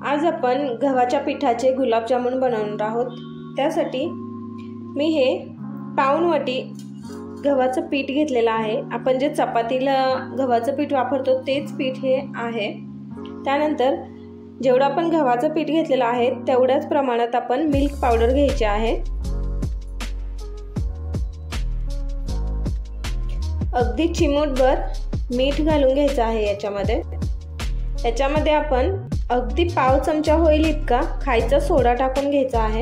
आज आपण गव्हाच्या पिठाचे गुलाबजामुन बनवणार आहोत। त्यासाठी मी हे पाऊण वाटी गव्हाचं पीठ घेतलेलं आहे। आपण जे चपातीला गव्हाचं पीठ वापरतो तेच पीठ हे आहे। त्यानंतर जेवढं आपण गव्हाचं पीठ घेतलेलं आहे तेवढ्याच प्रमाणात आपण मिल्क पावडर घ्यायची आहे। अगदी चिमूटभर मीठ घालून घ्यायचं आहे याच्यामध्ये। याच्यामध्ये आपण अगदी पाव चमचा होईल इतका खायचा सोडा टाकून घ्यायचा आहे।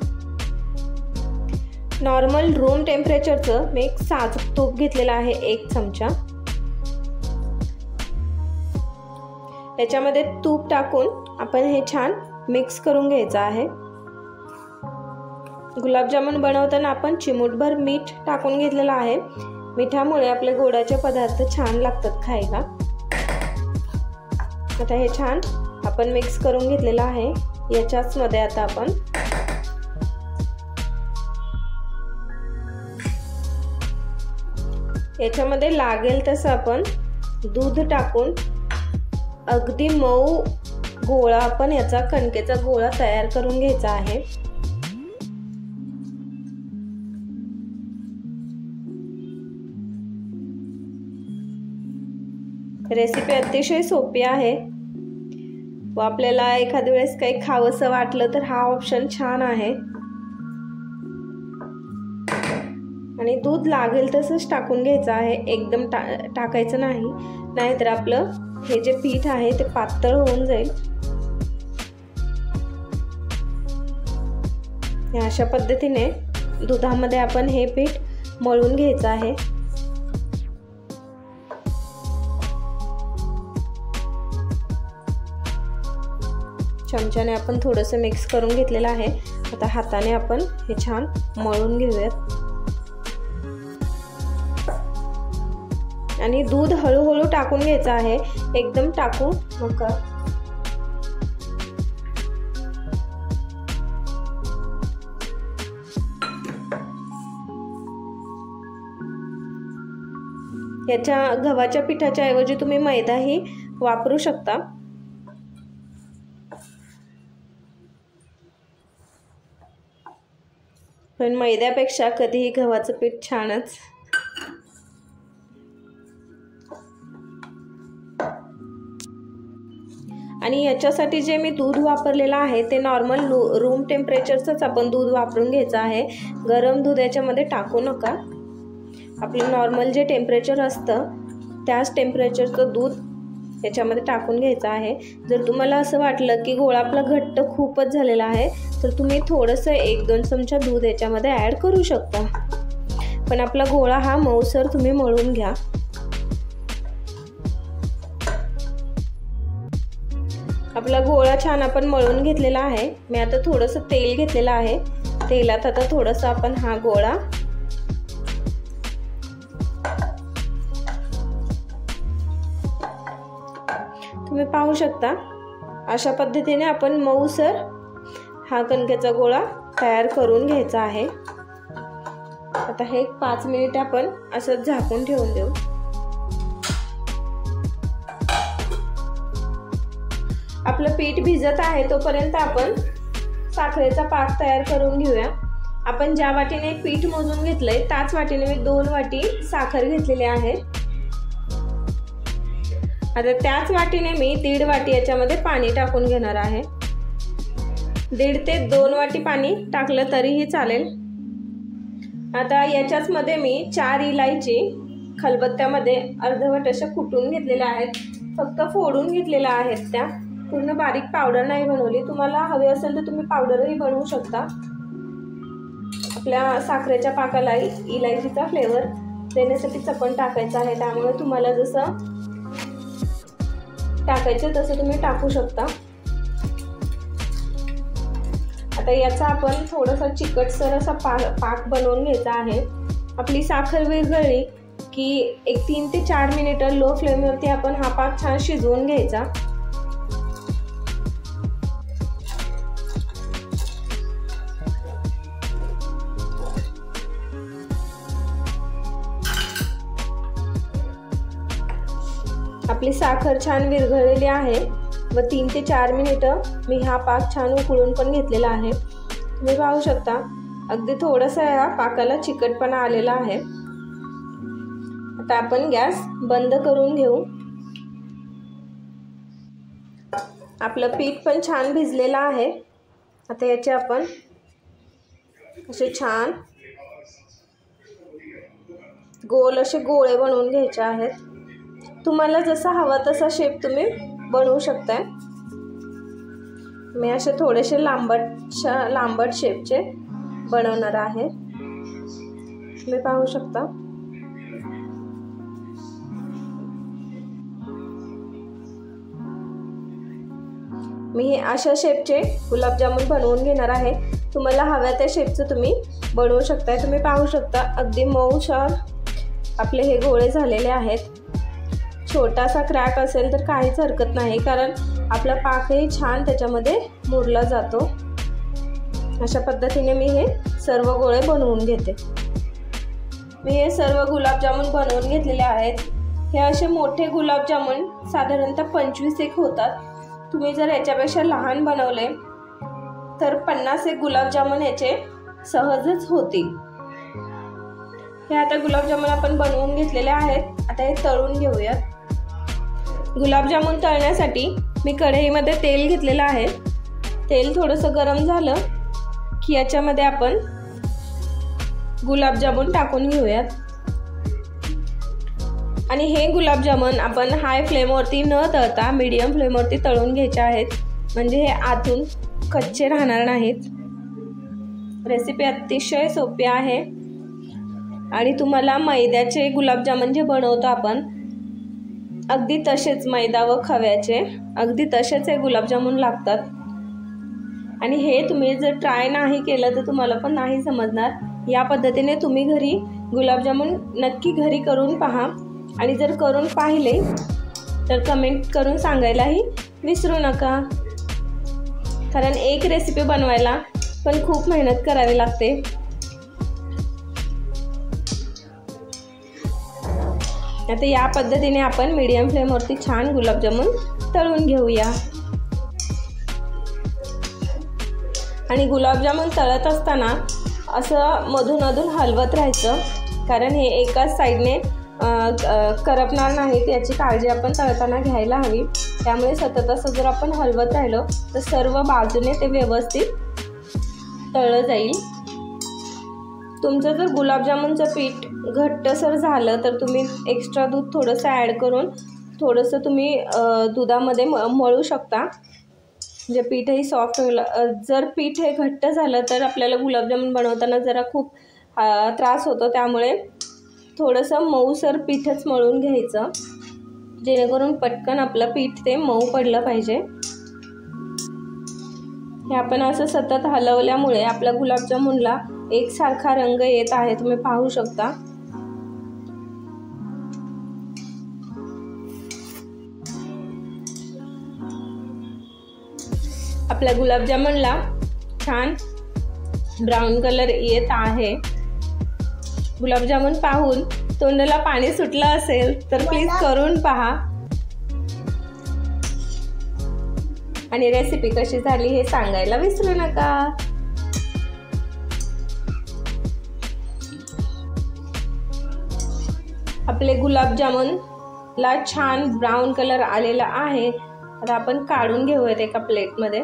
नॉर्मल रूम टेम्परेचरचं मी एक साजूक तूप घेतलेला आहे 1 चमचा। याच्यामध्ये तूप टाकून आपण हे छान मिक्स करून घ्यायचं आहे। गुलाबजामुन बनवताना आपण चिमूटभर मीठ टाकून घेतलेलं आहे। मिठामुळे आपले गोडाचे पदार्थ छान लागतात खायला। आता हे छान आपण मिक्स करून घेतलेलं आहे। याच्याच मध्ये आता आपण याच्यामध्ये लागेल तसं आपण दूध टाकून अगदी मऊ गोळा आपण याचा कणकेचा गोळा तयार करून घ्यायचा आहे। रेसिपी अतिशय सोपी आहे व आपल्याला एखाद्या वेळेस काही खावंसं वाटलं तर हा ऑप्शन छान आहे। आणि दूध लागेल तसंच टाकून घ्यायचं आहे, एकदम टाकायचं नाही, नाहीतर आपलं हे जे पीठ आहे ते पातळ होऊन जाईल। अशा पद्धतीने दुधामध्ये आपण हे पीठ मळून घ्यायचं आहे। चमच्याने आपण थोडंसं मिक्स करून घेतलेलं आहे। आता हाताने आपण हे छान मळून घेऊयात आणि दूध हळूहळू टाकून घ्यायचं आहे, एकदम टाकू नका। याच्या गव्हाच्या पिठाच्या ऐवजी तुम्ही मैदाही वापरू शकता। पण मैद्यापेक्षा कधीही गव्हाचं पीठ छानच। आणि याच्यासाठी जे मी दूध वापरलेलं आहे ते नॉर्मल रूम टेम्परेचरचंच आपण दूध वापरून घ्यायचं आहे। गरम दूध याच्यामध्ये टाकू नका। आपलं नॉर्मल जे टेम्परेचर असतं त्याच टेम्परेचरचं दूध याच्यामध्ये टाकून घ्यायचं आहे। जर तुम्हाला असं वाटलं की गोळा आपला घट्ट खूपच झालेला आहे तर तुम्ही थोडंसं 1-2 चमचा दूध याच्यामध्ये ॲड करू शकता, पण आपला गोळा हा मऊसर तुम्ही मळून घ्या। आपला गोळा छान आपण मळून घेतलेला आहे। मी आता थोडंसं तेल घेतलेलं आहे, तेलात आता थोडंसं आपण हा गोळा तुम्ही पाहू शकता। अशा पद्धतीने आपण मऊसर हा कणकेचा गोळा तयार करून घ्यायचा आहे। आता हे 5 मिनिट आपण असं झाकून ठेवून देऊ। आपलं पीठ भिजत आहे तोपर्यंत आपण साखरेचा पाक तयार करून घेऊया। आपण ज्या वाटीने पीठ मोजून घेतलंय त्याच वाटीने मी 2 वाटी साखर घेतलेली आहे। आता त्याच वाटीने मी 1.5 वाटी याच्यामध्ये पाणी टाकून घेणार आहे। 1.5 ते 2 वाटी पाणी टाकलं तरीही चालेल। आता याच्याच मध्ये मी 4 इलायची खलबत्त्यामध्ये अर्धवट अशा कुटून घेतलेल्या आहेत, फक्त फोडून घेतलेल्या आहेत, त्या पूर्ण बारीक पावडर नाही बनवली। तुम्हाला हवे असेल तर तुम्ही पावडरही बनवू शकता। आपल्या साखरेच्या पाकाला इलायचीचा फ्लेवर देण्यासाठी चपण टाकायचं आहे, त्यामुळे तुम्हाला जसं टाकायचं तसं तुम्ही टाकू शकता। आता याचा आपण थोडासा चिकटसर असा पाक बनवून घ्यायचा आहे। आपली साखर विरघळली की 3 ते 4 मिनिट लो फ्लेमवरती आपण हा पाक छान शिजवून घ्यायचा। आपली साखर छान विरघळलेली आहे। व 3 ते 4 मिनिटं मी हा पाक छान उकळून पण घेतलेला आहे। तुम्ही पाहू शकता अगदी थोडासा या पाकाला चिकटपणा आलेला आहे। आता आपण गॅस बंद करून घेऊ। आपलं पीठ पण छान भिजलेलं आहे। आता याचे आपण असे छान गोल असे गोळे बनवून घ्यायचे आहेत। तुम्हाला जसा हवा तसा शेप तुम्ही बनवू शकताय। मी असे थोडेसे लांबट शेपचे बनवणार आहे। तुम्ही पाहू शकता मी हे अशा शेपचे गुलाबजामुन बनवून घेणार आहे। तुम्हाला हव्या त्या शेपचं तुम्ही बनवू शकताय। तुम्ही पाहू शकता अगदी मऊशार आपले हे गोळे झालेले आहेत। छोटासा क्रॅक असेल तर काहीच हरकत नाही, कारण आपला पाकही छान त्याच्यामध्ये मुरला जातो। अशा पद्धतीने मी हे सर्व गोळे बनवून घेते। मी हे सर्व गुलाबजामुन बनवून घेतलेले आहेत। हे असे मोठे गुलाबजामुन साधारणतः 25 एक होतात। तुम्ही जर याच्यापेक्षा लहान बनवले तर 50 एक गुलाबजामुन याचे सहजच होतील। हे आता गुलाबजामुन आपण बनवून घेतलेले आहेत। आता हे तळून घेऊयात। गुलाबजामुन तळण्यासाठी मी कढईमध्ये तेल घेतलेलं आहे। तेल थोडंसं गरम झालं की याच्यामध्ये आपण गुलाबजामुन टाकून घेऊयात आणि हे गुलाबजामुन आपण हाय फ्लेमवरती न तळता मीडियम फ्लेमवरती तळून घ्यायचे आहेत, म्हणजे हे आतून कच्चे राहणार नाहीत। रेसिपी अतिशय सोपी आहे आणि तुम्हाला मैद्याचे गुलाबजामुन जे बनवतो आपण अगदी तसेच मैदा व खव्याचे अगदी तसेच हे गुलाबजामुन लागतात। आणि हे तुम्ही जर ट्राय नाही केलं तर तुम्हाला पण नाही समजणार। या पद्धतीने तुम्ही घरी गुलाबजामुन नक्की घरी करून पहा आणि जर करून पाहिले तर कमेंट करून सांगायलाही विसरू नका, कारण एक रेसिपी बनवायला पण खूप मेहनत करावी लागते। आता या पद्धतीने आपण मीडियम फ्लेमवरती छान गुलाबजामुन तळून घेऊया। आणि गुलाबजामुन तळत असताना असं मधून मधून हलवत राहायचं, कारण हे एकाच साईडने करपणार नाहीत याची काळजी आपण तळताना घ्यायला हवी। त्यामुळे सतत असं जर आपण हलवत राहिलो तर सर्व बाजूने ते व्यवस्थित तळलं जाईल। तुमचं जर गुलाबजामुनचं पीठ घट्टसर झालं तर तुम्ही एक्स्ट्रा दूध थोडंसं ॲड करून थोडंसं तुम्ही दुधामध्ये मळू शकता, म्हणजे पीठही सॉफ्ट होईल। जर पीठ हे घट्ट झालं तर आपल्याला गुलाबजामुन बनवताना जरा खूप त्रास होतो, त्यामुळे थोडंसं मऊसर पीठच मळून घ्यायचं, जेणेकरून पटकन आपलं पीठ ते मऊ पडलं पाहिजे। हे आपण असं सतत हलवल्यामुळे आपल्या गुलाबजामुनला एकसारखा रंग येत आहे, तुम्ही पाहू शकता। आपल्या गुलाबजामुनला छान ब्राऊन कलर येत आहे। गुलाबजामुन पाहून तोंडाला पाणी सुटलं असेल तर प्लीज करून पहा आणि रेसिपी कशी झाली हे सांगायला विसरू नका। आपले गुलाबजामुनला छान ब्राऊन कलर आलेला आहे। आता आपण काढून घेऊयात एका प्लेटमध्ये।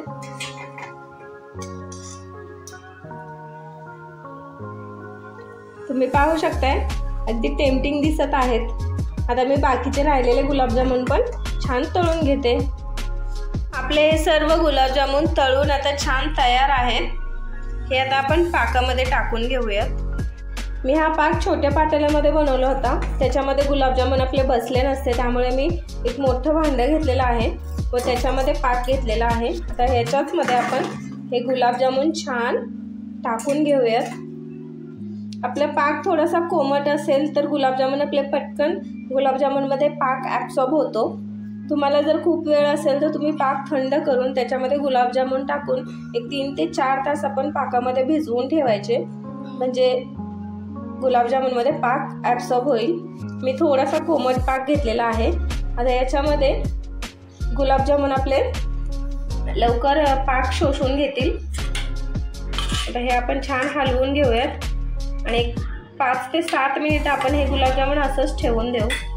तुम्ही पाहू शकताय अगदी टेम्पटिंग दिसत आहेत। आता मी बाकीचे राहिलेले गुलाबजामुन पण छान तळून घेते। आपले सर्व गुलाबजामुन तळून आता छान तयार आहेत। हे आता आपण पाकामध्ये टाकून घेऊयात। मी हा पाक छोट्या पातेल्यामध्ये बनवला होता, त्याच्यामध्ये गुलाबजामुन आपले बसले नसते, त्यामुळे मी एक मोठं भांडं घेतलेलं आहे व त्याच्यामध्ये पाक घेतलेला आहे। आता ह्याच्याचमध्ये आपण हे गुलाबजामुन छान टाकून घेऊयात। आपला पाक थोडासा कोमट असेल तर गुलाबजामुन आपले पटकन गुलाबजामुनमध्ये पाक ॲब्सॉर्ब होतो। तुम्हाला जर खूप वेळ असेल तर तुम्ही पाक थंड करून त्याच्यामध्ये गुलाबजामुन टाकून एक 3 ते 4 तास आपण पाकामध्ये भिजवून ठेवायचे, म्हणजे गुलाबजामुनमध्ये पाक ॲब्सॉर्ब होईल। मी थोडासा कोमट पाक घेतलेला आहे। आता याच्यामध्ये गुलाबजामुन आपले लवकर पाक शोषून घेतील. आता हे आपण छान हलवून घेऊयात आणि 5 ते 7 मिनिट आपण हे गुलाबजामुन असंच ठेवून देऊ.